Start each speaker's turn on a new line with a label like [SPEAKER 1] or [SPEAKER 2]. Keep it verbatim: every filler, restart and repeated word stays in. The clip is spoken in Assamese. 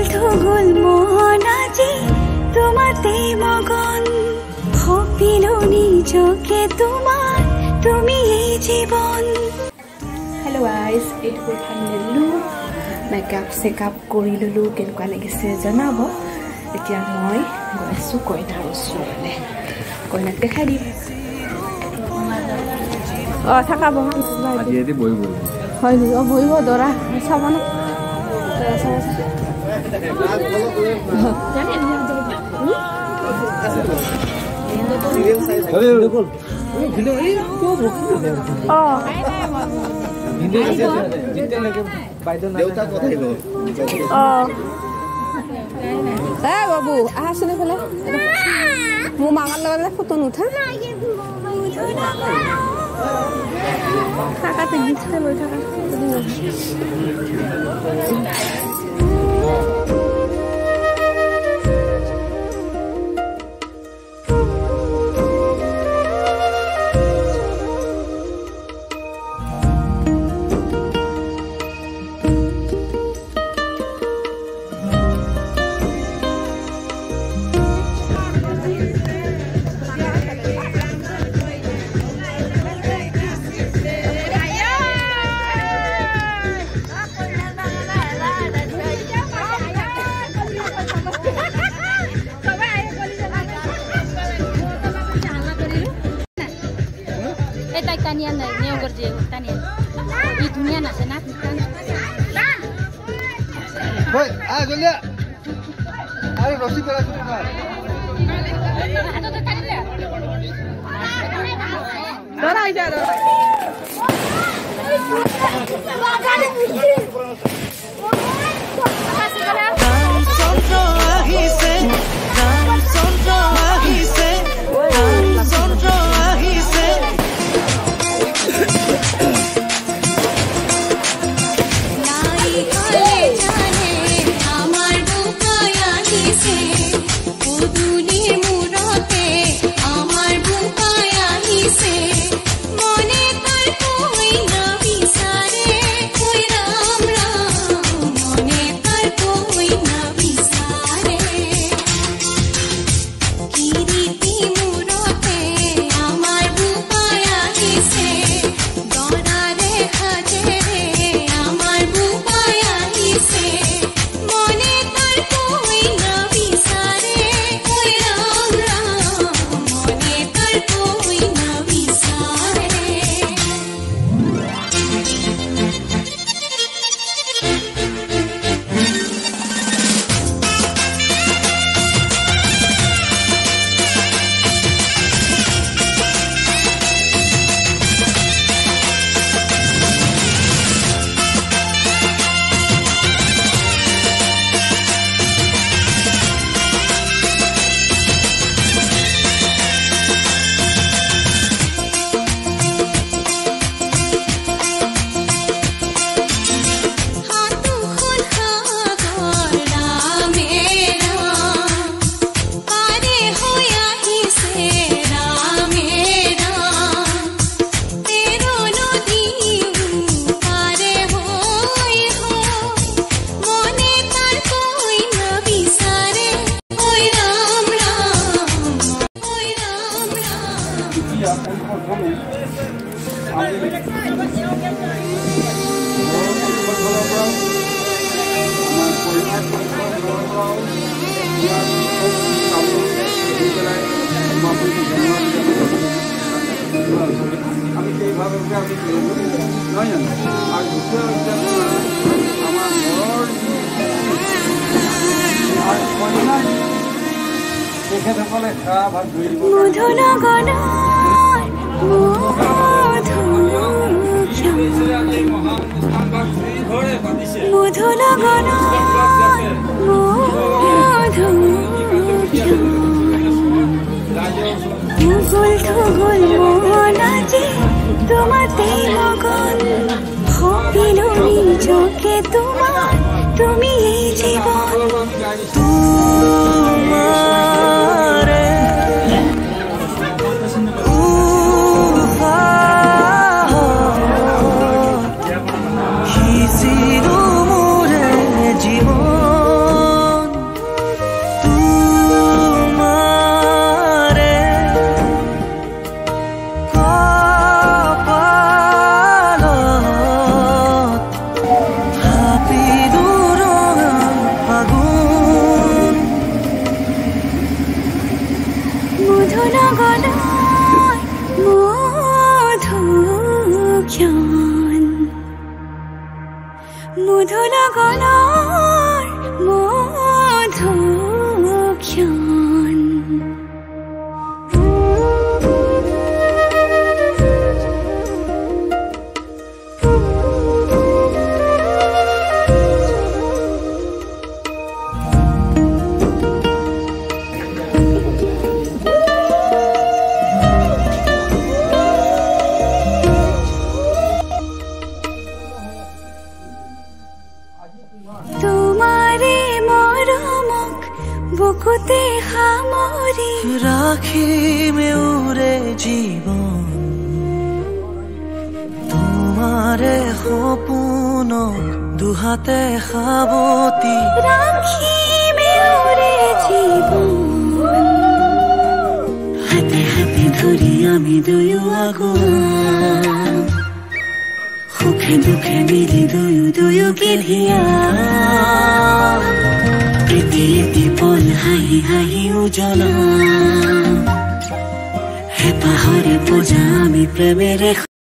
[SPEAKER 1] থুগুল মন আজি তোমাতে মগন ভাবিলো নিজকে তোমার তুমি এই জীবন।
[SPEAKER 2] হেল্ল' গাইজ, এইটো ফাইনেলি মেকআপ চেকআপ কৰি ল'লোঁ, কেনেকুৱা লাগিছে জনাব। এতিয়া মই গৈ আছোঁ কইনাৰ ওচৰলৈ, কইনাক দেখাই দিম। অঁ থাকা বহা হয় নেকি? অঁ বহিব দৰা চাব ন দৰা চাব বাবু আহাচোন এইফালে, মোৰ মামাৰ লগত ফটো নুঠা থাকাতে গীত খাই লৈ থাকা।
[SPEAKER 3] Tanian na niyo gorje tanian di dunia na senat
[SPEAKER 4] boy ah golia are rosi kara shuru kar
[SPEAKER 3] ato to tani le
[SPEAKER 2] dora aija dora Mukul থুগুল মন আজি তোমাতে মগন ভাবিলো নিজকে তোমার তুমি এই জীবন। তোমারে জীবন
[SPEAKER 1] মধু লগনৰ মধু ক্ষণ তোমাৰে মৰমক বুকুতে সামৰি
[SPEAKER 5] ৰাখিমে উৰে জীৱন তোমাৰে সপোনক দুহাতে সাৱতি
[SPEAKER 1] ৰাখিমে উৰে জীৱন হাতে হাতে ধৰি আমি দুয়ো আগুৱা সুখে দুখে মিলি দুয়ো দুয়োকে ধিয়া প্ৰীতি এটি পল হাঁহি হাঁহি উজ্বলা হেঁপাহৰে পূজা আমি প্ৰেমেৰে